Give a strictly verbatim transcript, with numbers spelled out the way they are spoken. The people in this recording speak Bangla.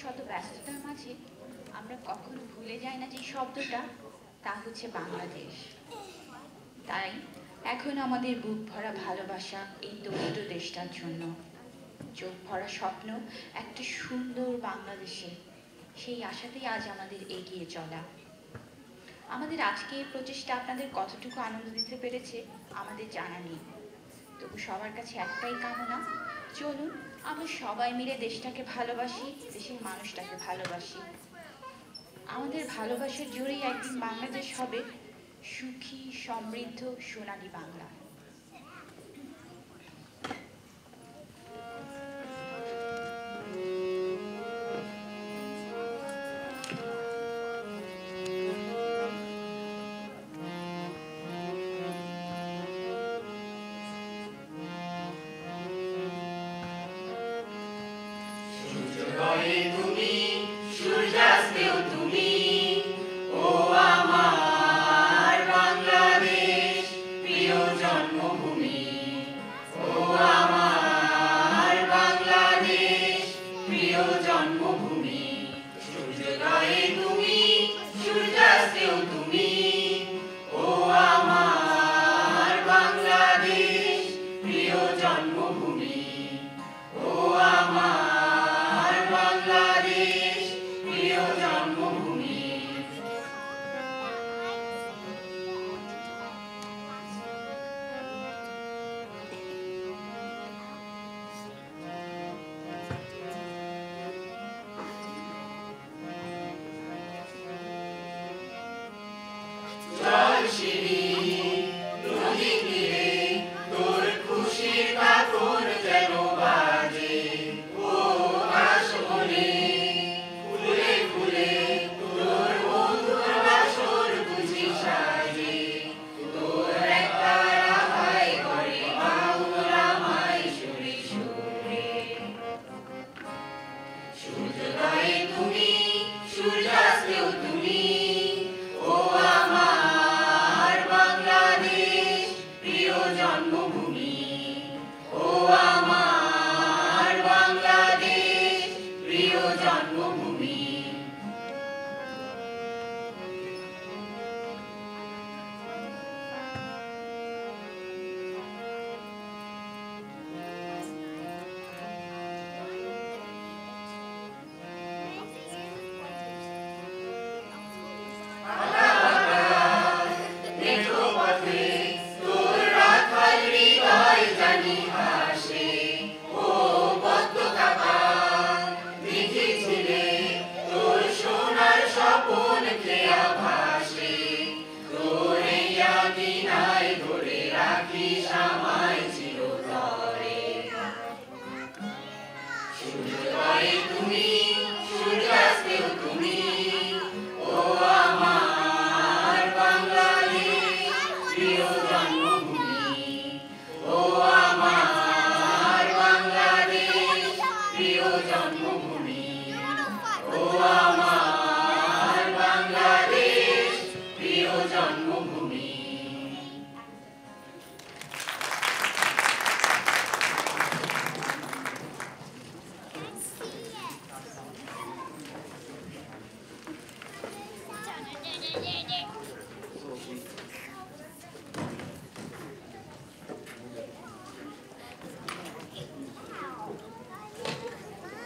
শত ব্যস্ততার মাঝে আমরা কখনো ভুলে যাই না যে শব্দটা, তা হচ্ছে বাংলাদেশ। তাই এখন আমাদের বুক ভরা ভালোবাসা এই দরিদ্র দেশটার জন্য, চোখ ভরা স্বপ্ন একটা সুন্দর বাংলাদেশে। সেই আশাতেই আজ আমাদের এগিয়ে চলা। আমাদের আজকে এই প্রচেষ্টা আপনাদের কতটুকু আনন্দ দিতে পেরেছে আমাদের জানা নেই, তবু সবার কাছে একটাই কামনা, চলুন আমরা সবাই মিলে দেশটাকে ভালোবাসি, দেশের মানুষটাকে ভালোবাসি। আমাদের ভালোবাসার জোরেই একদিন বাংলাদেশ হবে সুখী, সমৃদ্ধ, সোনালী বাংলা।